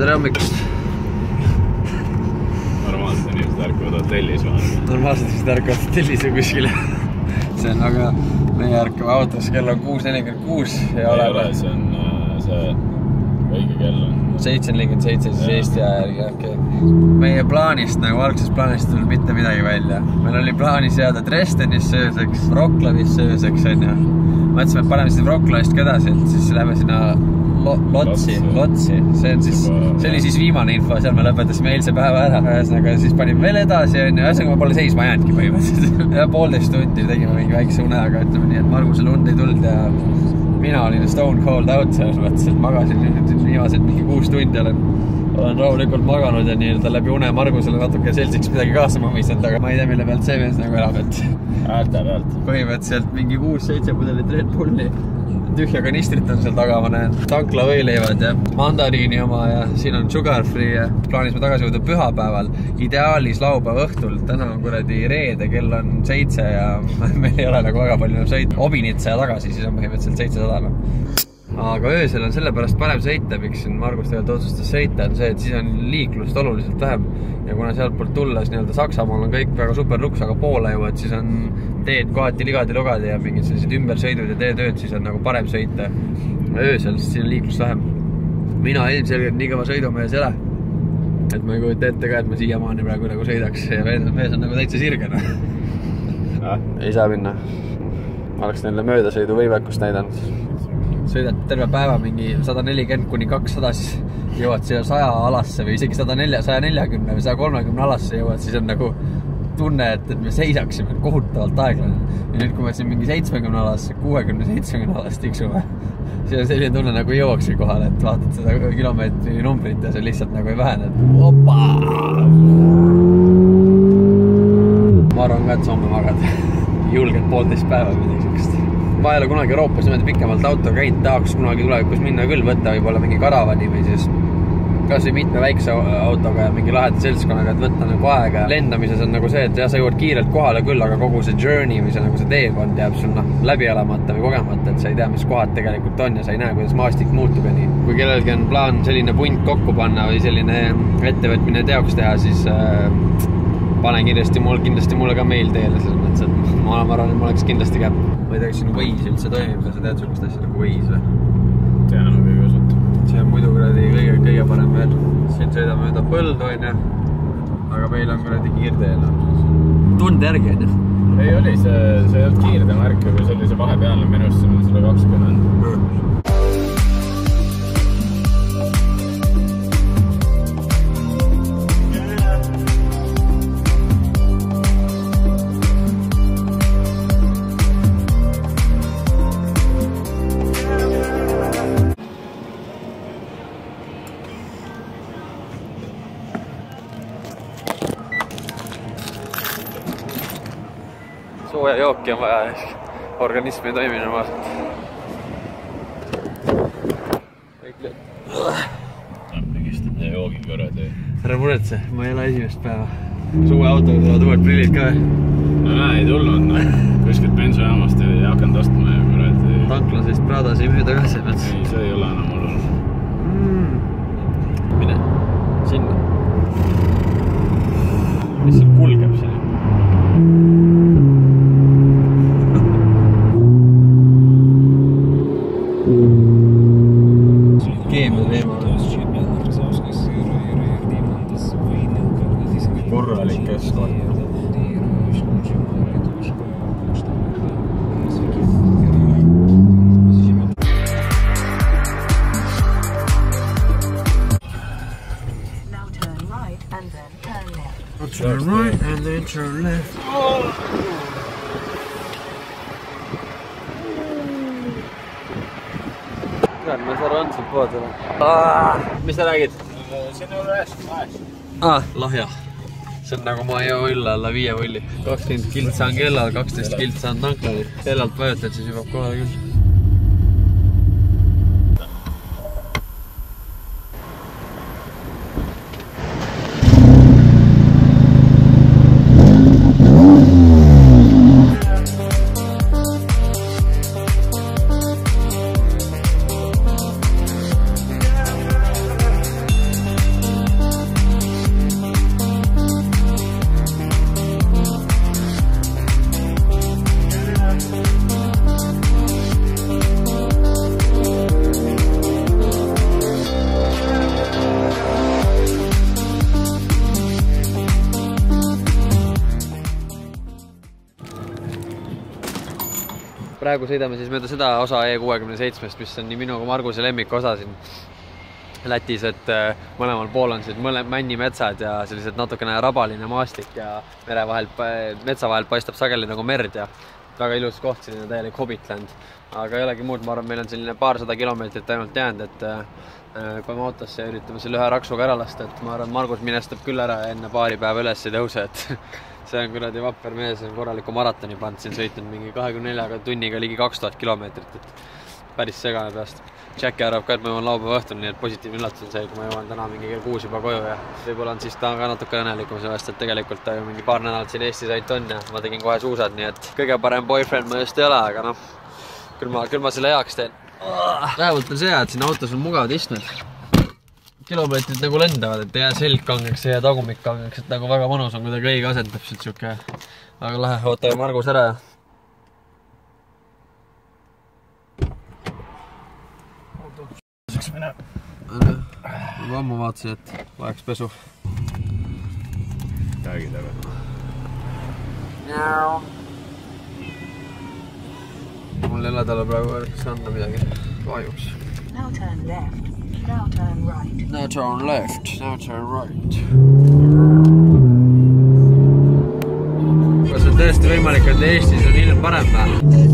tere hommikust! Normaalselt inimesed ärkavad hotellis vaata. Normaalselt inimesed ärkavad hotellis või kuskile. See on aga meie ärkame autos, kell on 6:46 ja ei ole, see on see õige kell on 7:47 siis Eesti aja järgi, okei. Meie plaanist, nagu algsest plaanist tulnud mitte midagi välja. Meil oli plaanis jääda Dresdenis sööseks, Wroclawis sööseks, on ju. Mõtlesime, et paneme siin Wroclawist ka edasi, et siis lähme sinna Lotsi. See oli siis viimane info, seal me lõpetasime eilse päeva ära. Ühesõnaga siis panime veel edasi, on ju. Ühesõnaga ma pole seisma jäänudki põhimõtteliselt. Ja 1,5 tundi tegime mingi väikse une, aga ütleme nii, et Margusel und ei tulnud ja mina olin stone cold out, selles mõttes, et magasin viimased mingi 6 tundi olen rahulikult maganud ja nii-öelda läbi une Margusele natuke seltsiks midagi kaasa mõmisanud, aga ma ei tea, mille pealt see mees nagu elab, et äärte pealt. Põhimõtteliselt mingi 6-7 pudelit Red Bulli tühja kanistrit on seal taga, ma näen tankla võileivad ja mandariini oma ja siin on sugar free ja plaanisime tagasi jõuda pühapäeval, ideaalis laupäeva õhtul. Täna on kuradi reede, kell on 7 ja meil ei ole nagu väga palju sõita. Obinitsa ja tagasi, siis on põhimõtteliselt 700. Aga öösel on sellepärast parem sõita, miks Margus tegelikult otsustas sõita, on see, et siis on liiklust oluliselt vähem ja kuna sealt poolt tulles nii-öelda Saksamaal on kõik väga super luks, aga poole jõuad, siis on teed kohati ligadi-lugadi ja mingid sellised ümbersõidud ja teetööd, siis on nagu parem sõita öösel, sest siin on liiklust vähem. Mina ilmselgelt nii kõva sõidumees ei ole, et ma ei kujuta ette ka, et ma siiamaani praegu nagu sõidaks ja mees on nagu täitsa sirgena. Ei saa minna. Ma oleks neile möödasõidu võimekust näidanud. Sõidad terve päeva mingi 140 kuni 200, siis jõuad siia 100 alasse või isegi 140 või 130 alasse jõuad, siis on nagu tunne, et me seisaksime kohutavalt aeglane. Ja nüüd, kui me siin mingi 70 alasse, 60-70 alast tiksume, siis on selline tunne nagu jõuakski kohale, et vaatad seda kilomeetri numbrit ja see lihtsalt nagu ei vähene. Opa! Ma arvan ka, et somme magad. Julged 1,5 päeva midagi sükest. Ma ei ole kunagi Euroopas niimoodi pikemalt auto käinud, tahaks kunagi tulevikus minna küll võtta võib-olla mingi karavani või siis kas või mitme väikse autoga ja mingi laheda seltskonnaga, et võtta nagu aega. Lendamises on nagu see, et jah, sa jõuad kiirelt kohale küll, aga kogu see journey või see, nagu see teekond jääb sul läbi elamata või kogemata, et sa ei tea, mis kohad tegelikult on ja sa ei näe, kuidas maastik muutub ja nii. Kui kellelgi on plaan selline punt kokku panna või selline ettevõtmine teoks teha, siis pane kindlasti mulle ka meil teele, selles mõttes, et ma arvan, et ma oleks kindlasti käib. Ma ei tea, kas siin Waze üldse toimib ja sa tead sugust asja nagu Waze või? Tean on kõige osut. See on muidu kuradi kõige parem veel. Siin sõidame mööda põldu, on ju. Aga meil on kuradi kiirteel. Tunde järgi, on ju? Ei oli, see ei olnud kiirdemärk, aga see oli see vahepealne minust, see on 120. Sooja jooki on vaja, organism ei toimi normaalselt. Nägistab teie joogi kõrvad või? Ära muretse, ma ei ole esimest päeva. Suue autoga tulevad uued prillid ka või? No näe, ei tulnud, no. Kuskilt bensujaamast ei hakanud ostma ja kuradi. Tanklasest Pradas ei müüda ka see mõttes. Ei, see ei ole enam olnud. Mine sinna. Mis siin kulgeb siin? Keemia teema. Korralik keskkond. Turn right and then turn left. Tead, ma ei saa randselt poodele. Mis sa räägid? See on üle 9. Lahja. See on nagu ma ei joo ülle alla 5 vulli. 20 kilt saan kellal, 12 kilt saan tanklani. Kellalt vajutad, siis jõuab kohale küll. praegu sõidame siis mööda seda osa E67-st, mis on nii minu kui Marguse lemmik osa siin Lätis, et mõlemal pool on männimetsad ja sellised natukene rabaline maastik ja metsa vahelt paistab sageli nagu merd ja väga ilus koht, selline täielik Hobbitland. Aga ei olegi muud, ma arvan, meil on selline paarsada kilomeetrit ainult jäänud, et kui me autosse üritame selle ühe raksuga ära lasta, et ma arvan, Margus minestab küll ära ja enne paari päeva üles ei tõuse, et see on kuradi vapper mees, on korraliku maratoni pand siin sõitnud mingi 24 tunniga ligi 2000 kilomeetrit, et päris segane peast. Jacki arvab ka, et ma jõuan laupäeva õhtul, nii et positiivne üllatus on see, kui ma jõuan täna mingi kell 6 juba koju ja võib-olla on siis ta ka natuke õnnelikum sellest, et tegelikult ta ju mingi paar nädalat siin Eestis ainult on ja ma tegin kohe suusad, nii et kõige parem boyfriend ma just ei ole, aga noh, küll ma selle heaks teen. Vähemalt on see, et siin autos on mugavad istmed. Kilomeetrid nagu lendavad, et ei jää selg kangeks, ei jää tagumik kangeks, et nagu väga mõnus on kuidagi õige asend täpselt siuke. Aga lähe, ootame Margus ära ja juba ammu vaatasin, et vajaks pesu. Räägi taga. Mul ei ole talle praegu võrks anda midagi kahjuks. Now turn left, now turn right. Now turn left, now turn right. Kas on tõesti võimalik, et Eestis on ilm parem päev?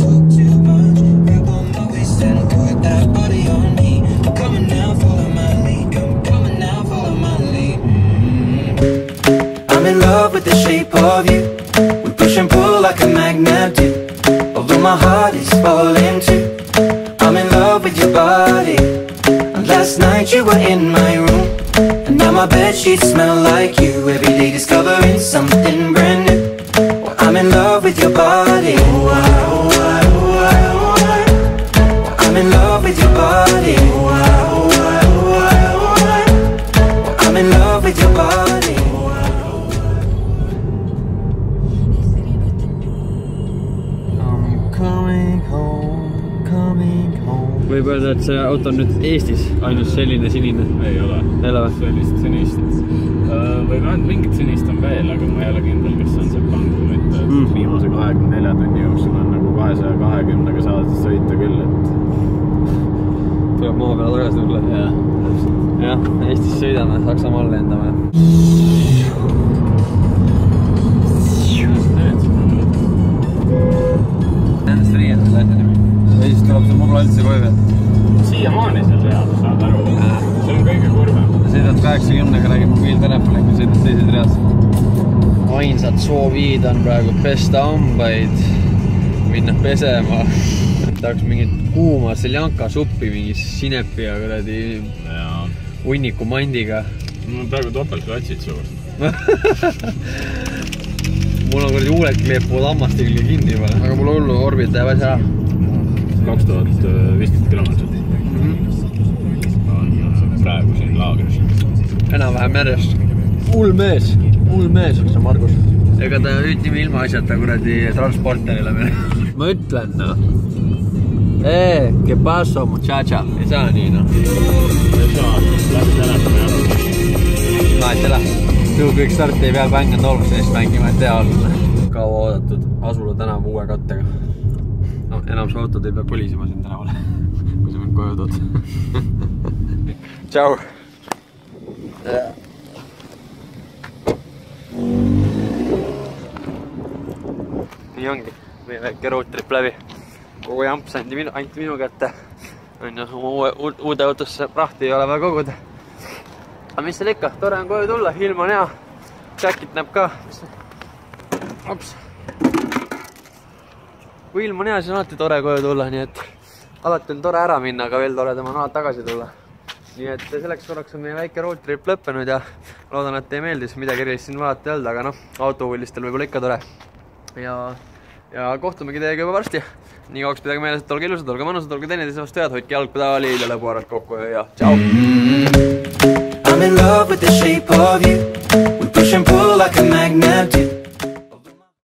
I'm in love with the shape of you. We push and pull like a magnet do. Although my heart is falling too. I'm in love with your body. And last night you were in my room. And now my bedsheets smell like you. Every day discovering something brand new. Well, I'm in love with your body. Oh, I, oh, I, oh, I, oh, I. Well, I'm in love with your body. Oh, I, oh, I, oh, I, oh, I. Well, I'm in love with your body. Võib öelda, et see auto on nüüd Eestis ainus selline sinine? Ei ole. Ei ole või? Sellist sinist. Või vähemalt mingit sinist on veel, aga ma ei ole kindel, kes on see pangu. Viimase 24 tunni jooksul on nagu 220-ga saada sõita küll, et tuleb maa peale tagasi tulla. Jah, Eestis sõidame, Saksamaal lendame. Nendest riiendus lähte nimi. Või siis tuleb see mugla üldse koju veel. Siiamaani seal reas, saad aru. See on kõige kurvem. Sõidad 80-ga, räägib mobiiltelefoni, kui sõidad teises reas. Ainsad sooviid on praegu pesta hambaid, minna pesema. Tahaks mingit kuuma seljanka suppi, mingi sinepi ja kuradi hunniku mandiga. Mul on praegu topeltklatsid suur. Mul on kuradi huuled kleepuvad hammaste külge kinni juba. Aga mul hullu orbid läheb asja ära. 2015 kilomeetrit on praegu siin laagris. Enam-vähem järjest. Hull mees, eks on Margus. Ega ta ütlime ilma asjata kuradi transporterile meil. Ma ütlen, noh. Que paso, muchacha. Ei saa nii, noh. Ei saa, läbi telefoni jah. Vahet ei lähe. Tuu kõik start ei pea bängand olema sellist mängima, et tea olla. Kaua oodatud Asula tänav uue kattega. No, enam see autod ei pea kolisima siin tänavale, kui sa mind koju tood. Tšau! Nii ongi, meie väike roadtrip läbi. Kogu jamps anti minu kätte. Uude autosse prahti ei ole vaja koguda. Aga mis seal ikka? Tore on koju tulla, ilm on hea. Jackit näeb ka. Ops. Kui ilm on hea, siis on alati tore koju tulla, nii et alati on tore ära minna, aga veel toredam on alati tagasi tulla. Nii et selleks korraks on meie väike roadtrip lõppenud ja loodan, et teie meeldis midagi erilist siin vaadata öelda, aga noh, autohuvilistel võib-olla ikka tore. Ja kohtumegi teiega juba varsti. Nii kauaks pidage meeles, et olge ilusad, olge mõnusad, olge teineteise vastu head, hoidke jalgpedaali ja lõbuarad kokku ja tšau! I'm in love with the shape of you. We push and pull like a magnet do.